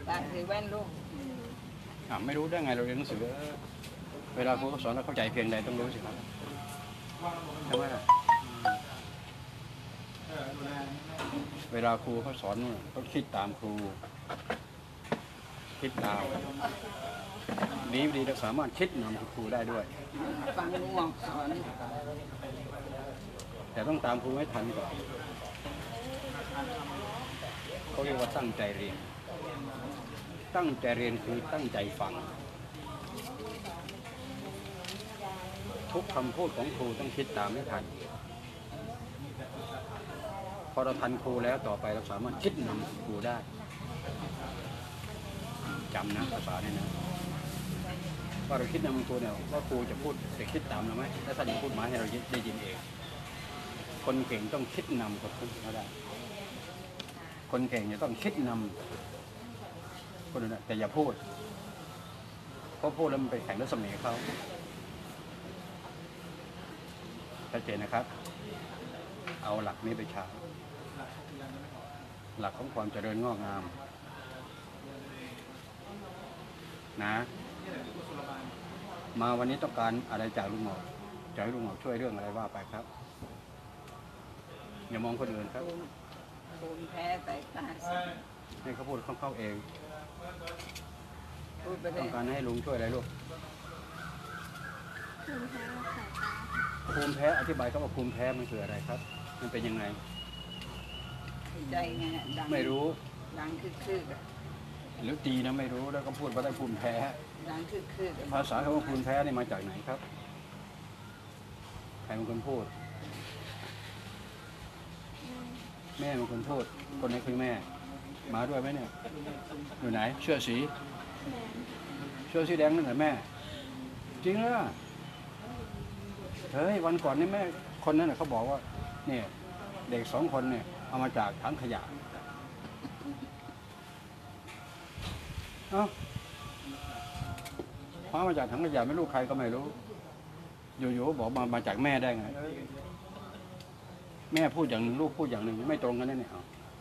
ตาถือแว่นลูกไม่รู้ได้ไงเราเรียนหนังสือเวลาครูเขาสอนเราเข้าใจเพียงใดต้องรู้สิครับใช่ไหมเวลาครูเขาสอนเขาคิดตามครูคิดตามดีเราสามารถคิดนำครูได้ด้วยฟังง่วงสอนแต่ต้องตามครูให้ทันก่อนเขาเรียกว่าตั้งใจเรียนตั้งใจเรียนคือตั้งใจฟังทุกคำพูดของครูต้องคิดตามให้ทันพอเราทันครูแล้วต่อไปเราสามารถคิดนำครูได้จำนะภาษาเนี่ยนะว่าเราคิดนำครูเนี่ยว่าครูจะพูดจะคิดตามเราไหมและถ้าจะพูดมาให้เราได้ยินเองคนเก่งต้องคิดนำคนอื่นเขาได้คนเก่งจะต้องคิดนำคนอื่นแต่อย่าพูดเพราะพูดแล้วมันไปแข่งรัศมีเขาชัดเจนนะครับเอาหลักนี้ไปใช้หลักของความเจริญงอกงามนะมาวันนี้ต้องการอะไรจากลุงหมอกจะให้ลุงหมอกช่วยเรื่องอะไรว่าไปครับอย่ามองคนอื่นครับภูมิแพ้สายตาให้เขาพูดเข้าเองต้องการให้ลุงช่วยอะไรลูกภูมิแพ้อธิบายเขาว่าภูมิแพ้มันคืออะไรครับมันเป็นยังไงใจไงไม่รู้ดังคือหรือตีนะไม่รู้แล้วก็พูดว่าได้ภูมิแพ้ดังคือภาษาคำว่าภูมิแพ้นี่มาจากไหนครับใครเป็นคนพูดแม่เป็นคนพูดคนนี้คือแม่มาด้วยไหมเนี่ยอยู่ไหนเสื้อสีแดงนั่นเหรอแม่จริงเหรอเฮ้ยวันก่อนนี่แม่คนนั้นเขาบอกว่าเนี่ยเด็ก2 คนเนี่ยเอามาจากถังขยะพามาจากถังขยะไม่รู้ใครก็ไม่รู้อยู่ๆบอกมาจากแม่ได้ไงแม่พูดอย่างหนึ่งลูกพูดอย่างหนึ่งไม่ตรงกันเนี่ย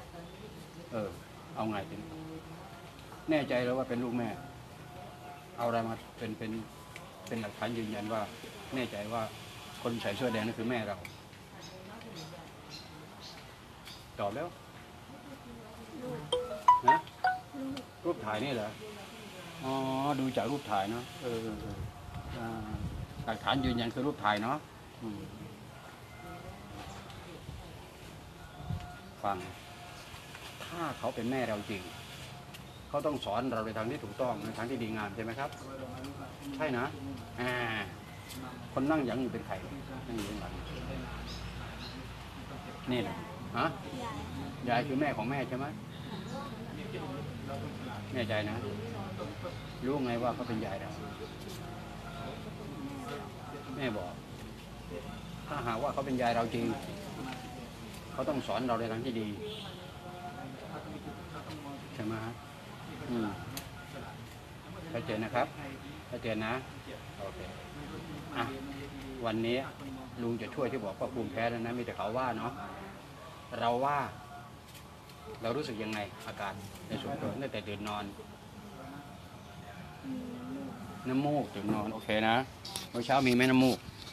เอาไงทีนี้แน่ใจแล้วว่าเป็นลูกแม่เอาอะไรมาเป็นหลักฐานยืนยันว่าแน่ใจว่าคนใส่เสื้อแดงนั่นคือแม่เราตอบแล้วนะรูปถ่ายนี่เหรออ๋อดูจากรูปถ่ายเนาะหลักฐานยืนยันคือรูปถ่ายเนาะฟังถ้าเขาเป็นแม่เราจริงเขาต้องสอนเราในทางที่ถูกต้องในทางที่ดีงามใช่ไหมครับใช่นะคนนั่งยังอยู่เป็นใครนั่งอยู่ข้างหลังนี่แหละยายคือแม่ของแม่ใช่ไหมแน่ใจนะรู้ไงว่าเขาเป็นยายเราแม่บอกถ้าหากว่าเขาเป็นยายเราจริงเขาต้องสอนเราในทางที่ดีใช่ไหมฮะชัดเจนนะครับชัดเจนนะโอเควันนี้ลุงจะช่วยที่บอกว่าภูมิแพ้แล้วนะมีแต่เขาว่าเนาะเราว่าเรารู้สึกยังไงอาการในส่วนตัวตั้งแต่ตื่นนอนน้ำมูกตื่นนอนโอเคนะเมื่อเช้ามีไหมน้ำมูก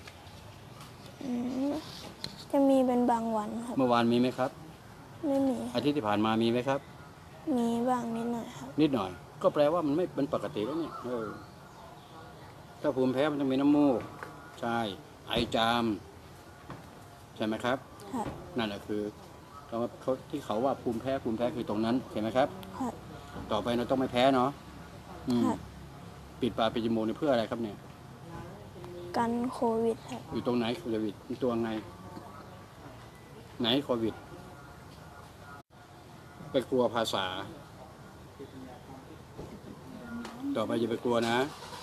จะมีเป็นบางวันครับเมื่อวานมีไหมครับไม่มีอาทิตย์ที่ผ่านมามีไหมครับมีบ้างนิดหน่อยครับนิดหน่อยก็แปลว่ามันไม่เป็นปกติแล้วเนี่ยถ้าภูมิแพ้มันต้องมีน้ำมูกใช่ไอจามใช่ไหมครับนั่นแหละคือเขาที่เขาว่าภูมิแพ้คือตรงนั้นเห็นไหมครับต่อไปเราต้องไม่แพ้เนาะปิดปากปิดจมูกเพื่ออะไรครับเนี่ยกันโควิดครับอยู่ตรงไหนโควิดตัวไงไหนโควิดไปกลัวภาษาต่อไปอย่าไปกลัวนะ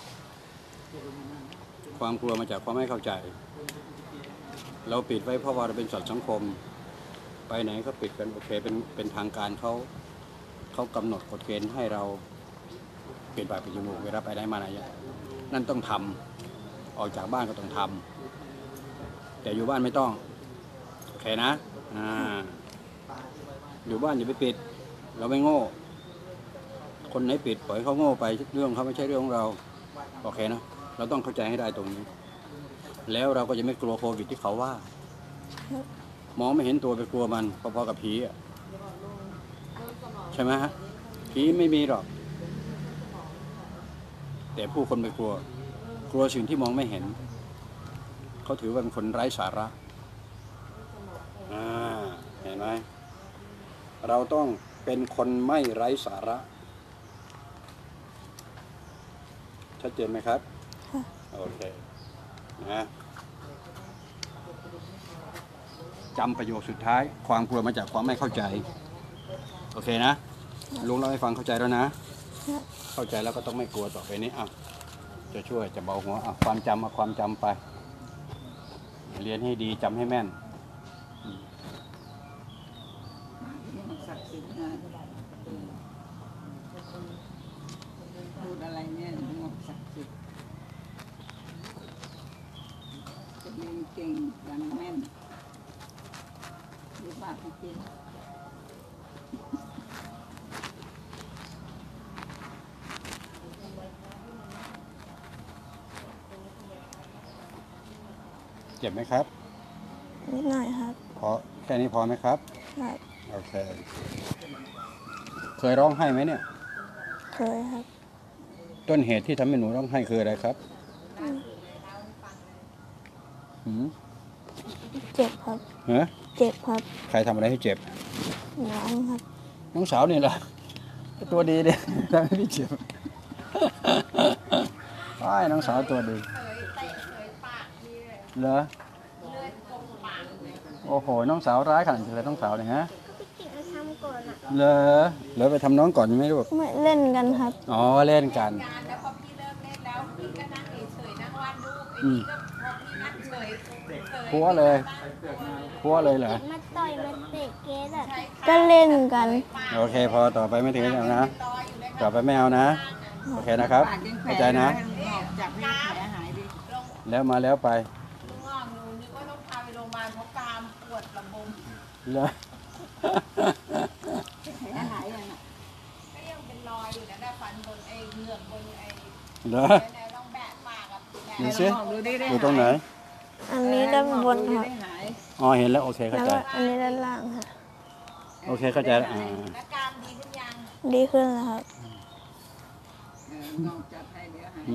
ความกลัวมาจากความไม่เข้าใจเราปิดไว้เพราะว่าเราเป็นสัตว์สังคมไปไหนก็ปิดกันโอเคเป็นทางการเขากำหนดกฎเกณฑ์ให้เราปิดปากปิดจมูกเวลาไปไหนมาไหนนั่นต้องทำออกจากบ้านก็ต้องทำแต่อยู่บ้านไม่ต้องโอเคนะอยู่บ้านอย่าไปปิดเราไม่โง่คนไหนปิดปล่อยเขาโง่ไปเรื่องเขาไม่ใช่เรื่องของเราโอเคนะเราต้องเข้าใจให้ได้ตรงนี้ แล้วเราก็จะไม่กลัวโควิดที่เขาว่ามองไม่เห็นตัวไปกลัวมันพอๆกับผีอ่ะใช่ไหมฮะผีไม่มีหรอกแต่ผู้คนไปกลัวสิ่งที่มองไม่เห็นเขาถือว่าเป็นคนไร้สาระเห็นไหมเราต้องเป็นคนไม่ไร้สาระชัดเจนไหมครับโอเคนะจำประโยคสุดท้ายความกลัวมาจากความไม่เข้าใจโอเคนะลุงเล่าให้ฟังเข้าใจแล้วนะเข้าใจแล้วก็ต้องไม่กลัวต่อไปนี้จะช่วยจะเบาหัวความจำเอาความจำไปเรียนให้ดีจำให้แม่นศักดิ์สิทธิ์นะพูดอะไรเนี่ยงบศักดิ์สิทธิ์จะเรียนเก่งดังแม่นหรือบาปจริงเจ็บไหมครับนิดหน่อยครับพอแค่นี้พอไหมครับครับโอเคเคยร้องไห้ไหมเนี่ยเคยครับต้นเหตุที่ทำให้หนูร้องไห้คืออะไรครับเจ็บครับเจ็บครับใครทำอะไรให้เจ็บน้องครับน้องสาวนี่แหละตัวดีเนี่ยทำให้พี่เจ็บน้องสาวตัวดีเหรอโอ้โหน้องสาวร้ายขนาดไหนน้องสาวเนี่ยฮะเลยไปทำน้องก่อนไหมลูกไม่เล่นกันครับอ๋อเล่นกันแล้วพอพี่เลิกเล่นแล้วพี่ก็นั่งเฉยๆนั่งวาดรูปไอ้นี่ก็พอพี่นั่งเฉยพัวเลยเหรอมาต่อยมาเตะเกสอ่ะก็เล่นกันโอเคพอต่อไปไม่ถึงแล้วนะต่อไปไม่เอานะโอเคนะครับเข้าใจนะจับให้แผลหายดิแล้วมาแล้วไปลุงอ่องหนูนึกว่าต้องพาไปโรงพยาบาลเพราะกรามปวดระบมเหรอแผลหายยังก็ยังเป็นรอยอยู่นะแต่ฟันบนไอ้เหงือกบนไอ้เหรอลองแบะปากกับดูสิดูตรงไหนอันนี้ด้านบนครับอ๋อเห็นแล้วโอเคเข้าใจแล้วอันนี้ด้านล่างค่ะโอเคเข้าใจแล้วแล้วกรามดีขึ้นยังดีขึ้นแล้วครับนอกจากให้เดี๋ยวหาย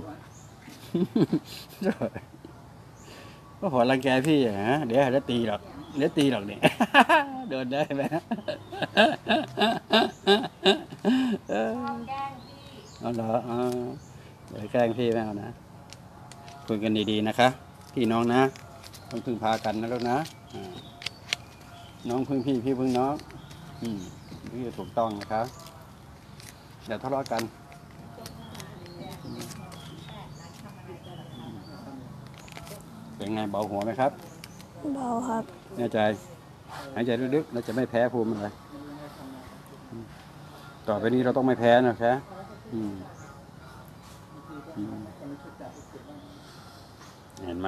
ก็ขอรังแกพี่ฮะเดี๋ยวจะตีหรอกเนี่ยเดินได้ไหมแกล้งพี่เอาเหรอเดี๋ยวแกล้งพี่ไม่เอานะคุยกันดีๆนะคะพี่น้องนะต้องพึ่งพากันนะลูกนะน้องพึ่งพี่พึ่งน้องนี่ถูกต้องนะครับเดี๋ยวทะเลาะกันเป็นไงเบาหัวไหมครับเบาครับแน่ใจหายใจลึกๆแล้วจะไม่แพ้ภูมิอะไรต่อไปนี้เราต้องไม่แพ้นะครับเห็นไหม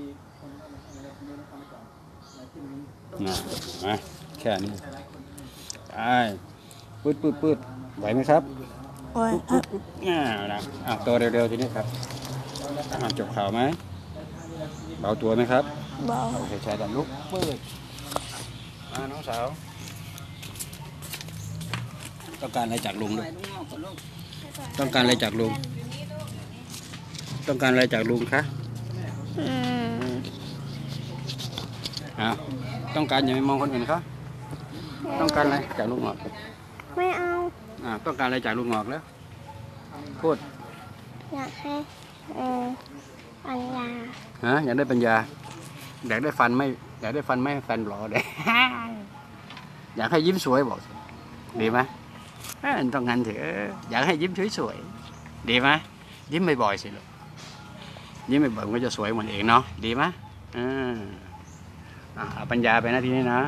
นะแค่นี้ปืดไหวไหมครับไหวตัวเร็วๆทีนี้ครับจบข่าวไหมเบาตัวไหมครับเบาโอเคใช้ดันลุกปืดน้องสาวต้องการอะไรจากลุงลูกต้องการอะไรจากลุงต้องการอะไรจากลุงคะต้องการอย่าไปมองคนอื่นเขาต้องการอะไรจากลุงหงอกไม่เอาต้องการอะไรจากลุงหงอกแล้วพูดอยากให้ปัญญาอยากได้ปัญญาอยากได้ฟันไม่ฟันหล่อเลยอยากให้ยิ้มสวยบอกดีไหมต้องงั้นเถอะอยากให้ยิ้มสวยๆดีไหมยิ้มบ่อยๆสิลูกยิ้มบ่อยๆมันก็จะสวยเหมือนเองเนาะดีไหมเอาปัญญาไปนะทีนี้นะ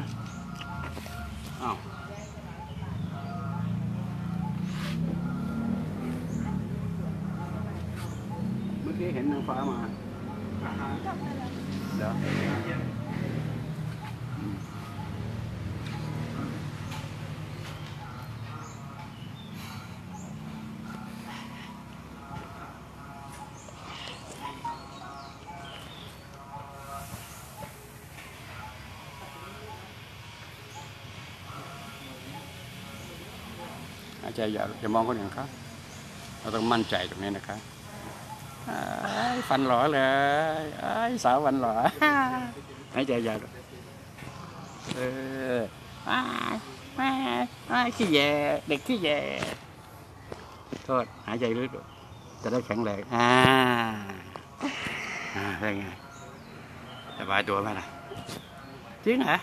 เมื่อกี้เห็นนางฟ้ามาเดี๋ยวายใจอย่ามองคนอื่นเขาเราต้องมั่นใจตรงนี้นะคะฟันหล่อเลยสาวฟันหล่อหายใจยาวขี้แย่เด็กขี้แย่โทษหายใจลึกจะได้แข็งแรงเป็นไงสบายตัวไหมล่ะจริงเหรอ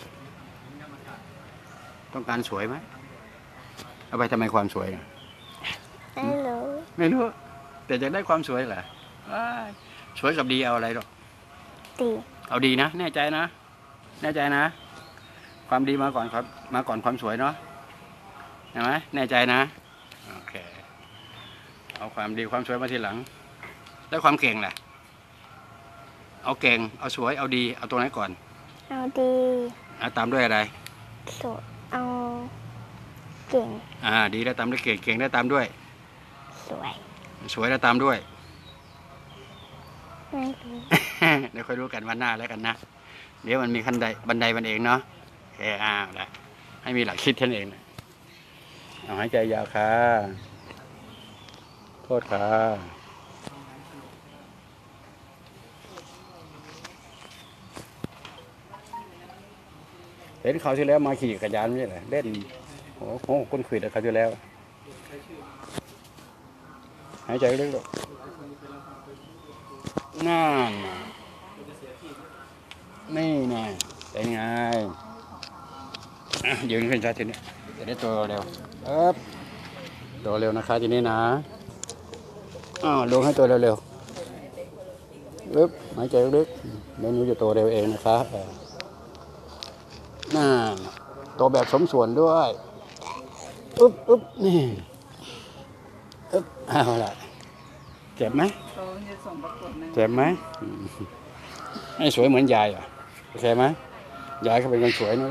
ต้องการสวยไหมเอาไปทำไมความสวยนะ ไม่รู้แต่จะได้ความสวยเหรอสวยกับดีเอาอะไรหรอกดีเอาดีนะแน่ใจนะแน่ใจนะความดีมาก่อนครับมาก่อนความสวยเนาะเห็นไหมแน่ใจนะโอเคเอาความดีความสวยมาทีหลังแล้วความเก่งล่ะเอาเก่งเอาสวยเอาดีเอาตัวไหนก่อนเอาดีเอาตามด้วยอะไรสวยเอาเก่งดีแล้วตามด้วยเก่งเก่งแล้วตามด้วยสวยสวยแล้วตามด้วยไม่รู้เดี๋ยวค่อยรู้กันวันหน้าแล้วกันนะเดี๋ยวมันมีบันไดมันเองเนาะละให้มีหลักคิดท่านเองนะเอาหายใจยาวค่ะโทษค่ะเห็นเขาวที่แล้วมาขี่จักรยานนี่แหละเล่นโอ้โหคนขวิดเขาวที่แล้วหายใจลึกๆนั่นนี่ไงเป็นไงยืนขึ้นช้าทีนี้จะได้ตัวเร็วตัวเร็วนะคะทีนี้นะลงให้ตัวเร็วๆหายใจลึกๆเดี๋ยวหนูจะตัวเร็วเองนะคะตัวแบบสมส่วนด้วยนี่เอาละเจ็บไหมโตจะส่งประกวดนะเจ็บไหมให้สวยเหมือนยายโอเคไหมยายเขาเป็นคนสวยนะ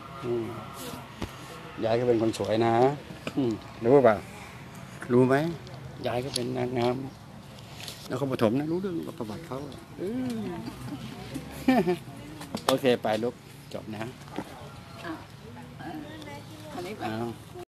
ยายเขาเป็นคนสวยนะรู้เปล่ารู้ไหมยายก็เป็นนางงามแล้วเขาปฐมนะรู้เรื่องประวัติเขาโอเคไปลูกจบนะอันนี้แบบ